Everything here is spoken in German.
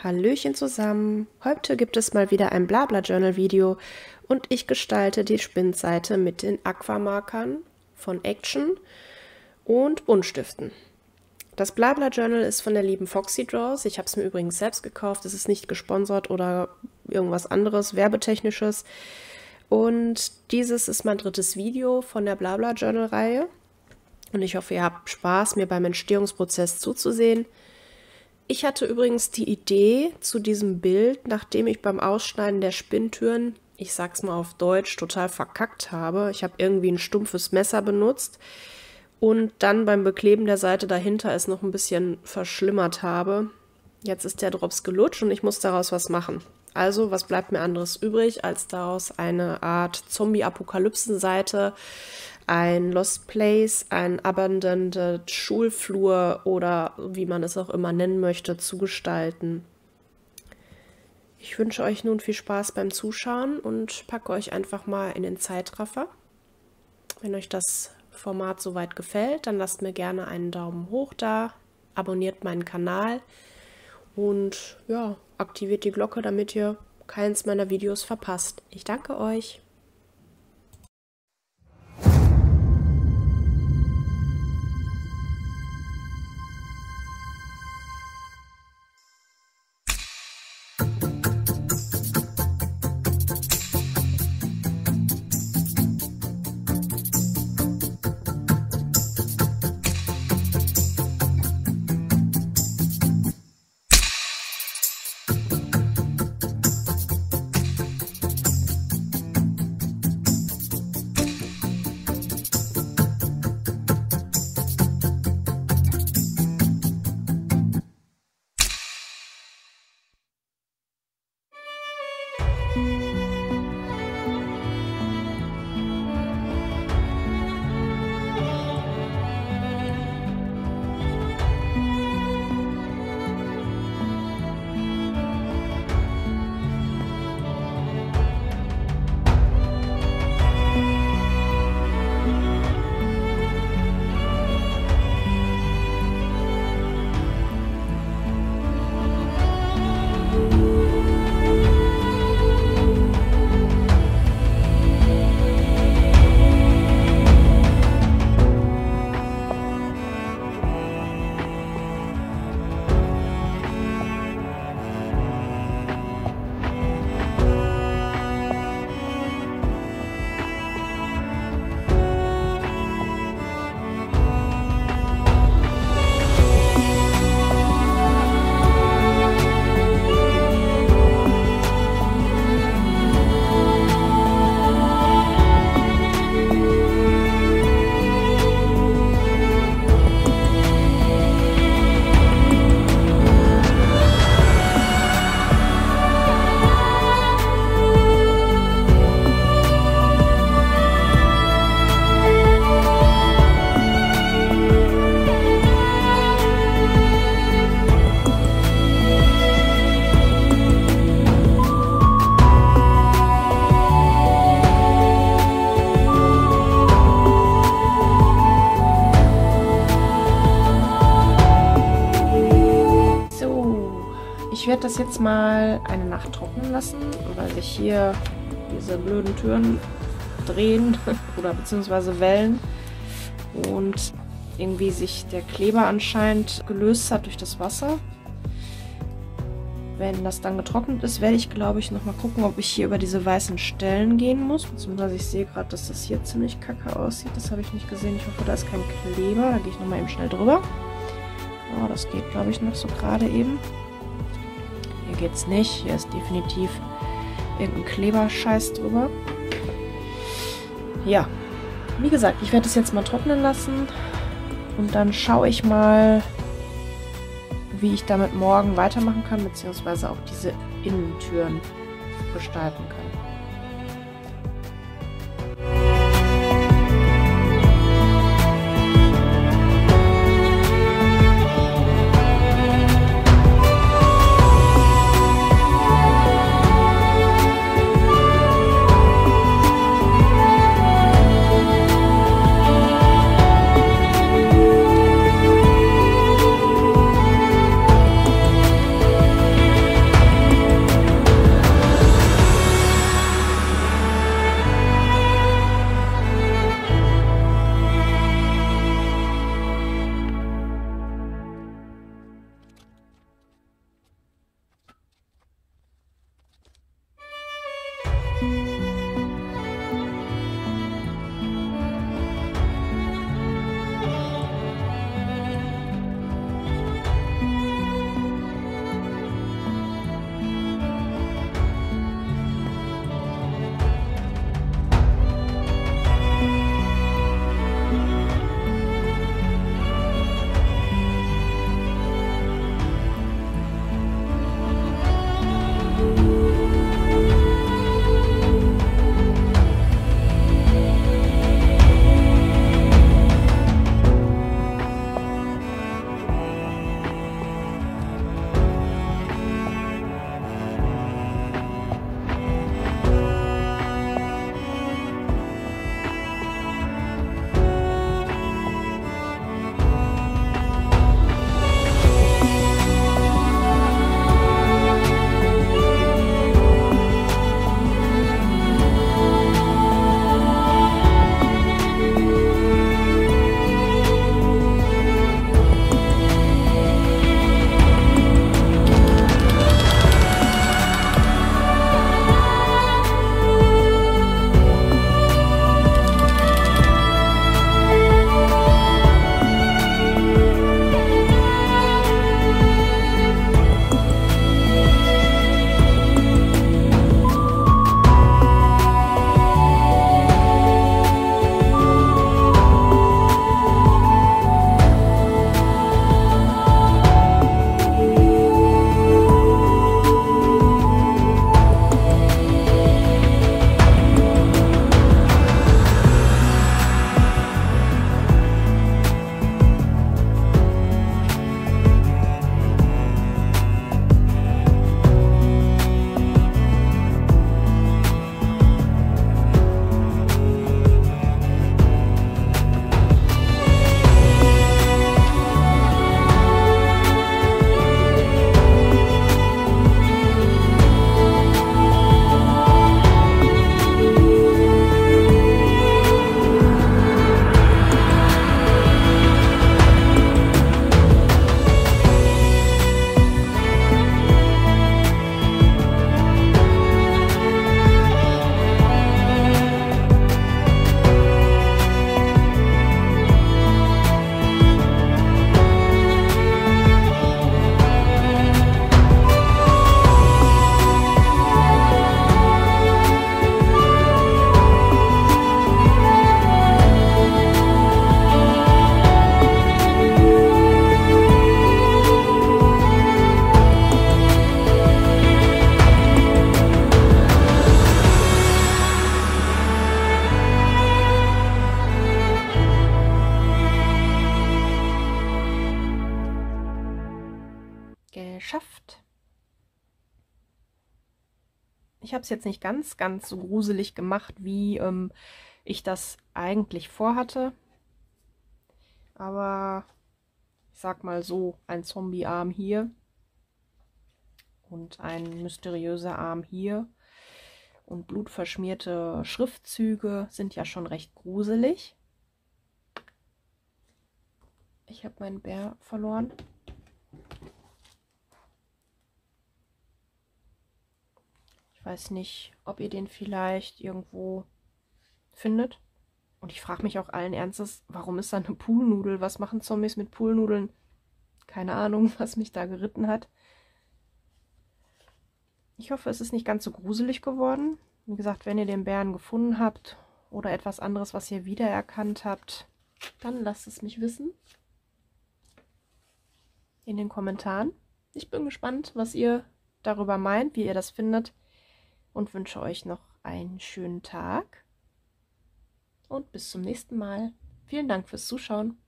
Hallöchen zusammen! Heute gibt es mal wieder ein Blabla-Journal-Video und ich gestalte die Spindseite mit den Aquamarkern von Action und Buntstiften. Das Blabla-Journal ist von der lieben Foxy Draws. Ich habe es mir übrigens selbst gekauft. Es ist nicht gesponsert oder irgendwas anderes, werbetechnisches. Und dieses ist mein drittes Video von der Blabla-Journal-Reihe. Und ich hoffe, ihr habt Spaß, mir beim Entstehungsprozess zuzusehen. Ich hatte übrigens die Idee zu diesem Bild, nachdem ich beim Ausschneiden der Spinntüren, ich sag's mal auf Deutsch, total verkackt habe. Ich habe irgendwie ein stumpfes Messer benutzt und dann beim Bekleben der Seite dahinter es noch ein bisschen verschlimmert habe. Jetzt ist der Drops gelutscht und ich muss daraus was machen. Also, was bleibt mir anderes übrig, als daraus eine Art Zombie-Apokalypsen-Seite, ein Lost Place, ein Abandoned Schulflur oder wie man es auch immer nennen möchte, zu gestalten. Ich wünsche euch nun viel Spaß beim Zuschauen und packe euch einfach mal in den Zeitraffer. Wenn euch das Format soweit gefällt, dann lasst mir gerne einen Daumen hoch da, abonniert meinen Kanal und ja, aktiviert die Glocke, damit ihr keins meiner Videos verpasst. Ich danke euch. Ich werde das jetzt mal eine Nacht trocknen lassen, weil sich hier diese blöden Türen drehen oder beziehungsweise wellen und irgendwie sich der Kleber anscheinend gelöst hat durch das Wasser. Wenn das dann getrocknet ist, werde ich, glaube ich, nochmal gucken, ob ich hier über diese weißen Stellen gehen muss. Beziehungsweise ich sehe gerade, dass das hier ziemlich kacke aussieht. Das habe ich nicht gesehen. Ich hoffe, da ist kein Kleber. Da gehe ich nochmal eben schnell drüber. Oh, das geht, glaube ich, noch so gerade eben. Hier geht's nicht. Hier ist definitiv irgendein Kleberscheiß drüber. Ja, wie gesagt, ich werde es jetzt mal trocknen lassen und dann schaue ich mal, wie ich damit morgen weitermachen kann, beziehungsweise auch diese Innentüren gestalten kann. geschafft. Ich habe es jetzt nicht ganz so gruselig gemacht, wie ich das eigentlich vorhatte. Aber ich sag mal so, ein Zombie-Arm hier und ein mysteriöser Arm hier und blutverschmierte Schriftzüge sind ja schon recht gruselig. Ich habe meinen Bär verloren. Ich weiß nicht, ob ihr den vielleicht irgendwo findet. Und ich frage mich auch allen Ernstes, warum ist da eine Poolnudel? Was machen Zombies mit Poolnudeln? Keine Ahnung, was mich da geritten hat. Ich hoffe, es ist nicht ganz so gruselig geworden. Wie gesagt, wenn ihr den Bären gefunden habt oder etwas anderes, was ihr wiedererkannt habt, dann lasst es mich wissen. In den Kommentaren. Ich bin gespannt, was ihr darüber meint, wie ihr das findet. Und wünsche euch noch einen schönen Tag. Und bis zum nächsten Mal. Vielen Dank fürs Zuschauen.